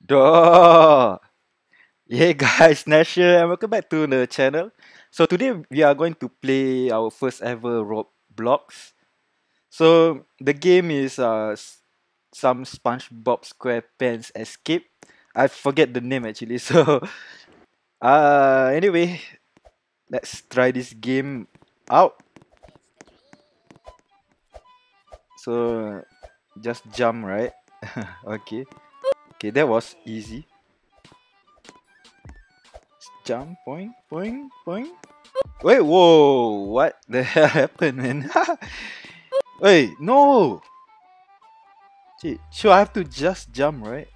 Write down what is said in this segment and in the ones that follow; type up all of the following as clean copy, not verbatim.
Duh. Hey guys, Nash here and welcome back to the channel. So today we are going to play our first ever Roblox. So the game is some SpongeBob SquarePants Escape. I forget the name actually. So anyway, let's try this game out. So just jump, right? Okay. Okay, that was easy. Jump, point, point, point. Wait, whoa, what the hell happened, man? Wait, no! Gee, so I have to just jump, right?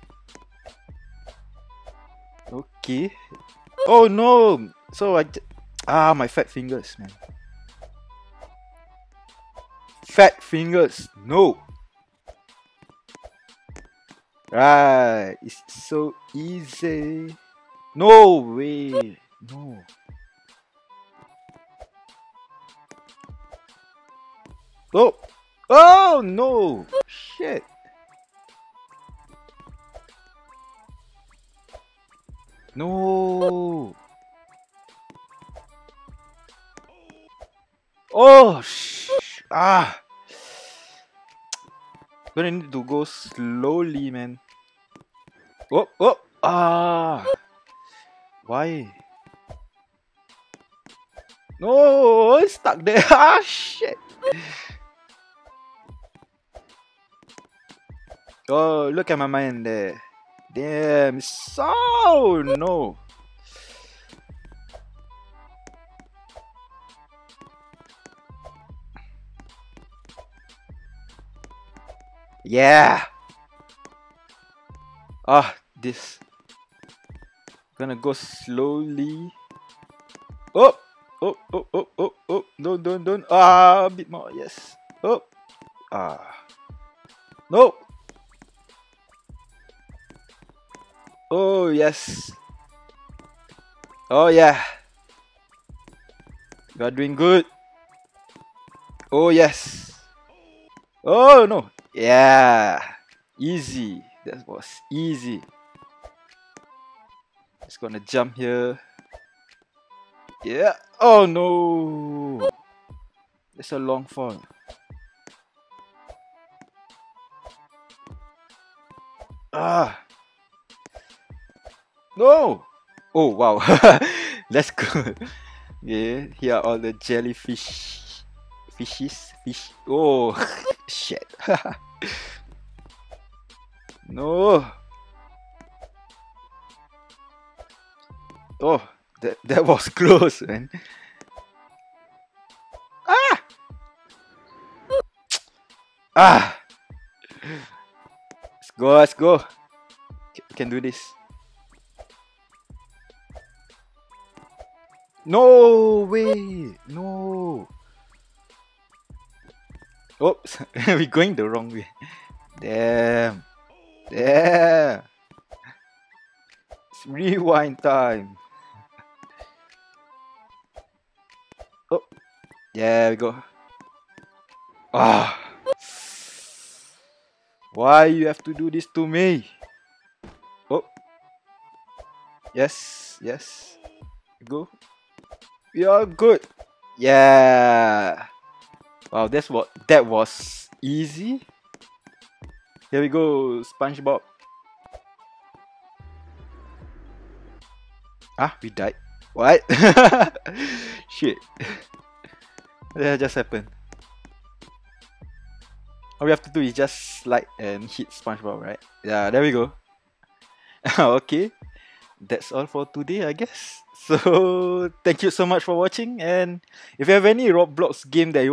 Okay. Oh no! So my fat fingers, man. Fat fingers, no! Right, it's so easy. No way, no. Oh! Oh no! Shit! No! Oh! Ah! Gonna need to go slowly, man. Oh! Oh! Ah! Why? No! It's stuck there! Ah! Shit! Oh, look at my mind there. Damn, so no. Yeah. Ah, this. Gonna go slowly. Oh, oh, oh, oh, oh, oh. Don't. Ah, a bit more. Yes. Oh. Ah. No. Oh, yes. Oh, yeah. You are doing good. Oh, yes. Oh, no. Yeah. Easy. That was easy. Just gonna jump here. Yeah. Oh, no. It's a long fall. Ah. No. Oh, wow. That's good. Yeah, here are all the jellyfish. Fish. Oh, shit. No. Oh, that was close, man. Ah! Ah! Let's go. Can do this. No way. No. Oops. We're going the wrong way. Damn. It's rewind time. Oh. Yeah, we go. Ah. Why you have to do this to me? Oh. Yes. Go. You're good. Yeah. Wow, that was easy. Here we go, SpongeBob. Ah, we died. What? Shit. What the hell just happened? All we have to do is just slide and hit SpongeBob, right? Yeah, there we go. Okay. That's all for today, I guess. So thank you so much for watching, and if you have any Roblox game that you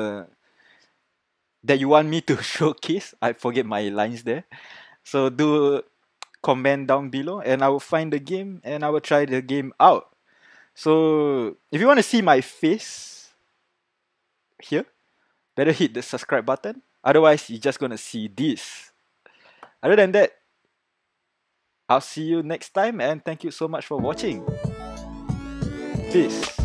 want me to showcase, I forget my lines there. So do comment down below and I will find the game and I will try the game out. So if you want to see my face here, better hit the subscribe button. Otherwise, you're just gonna see this. Other than that, I'll see you next time and thank you so much for watching. Peace.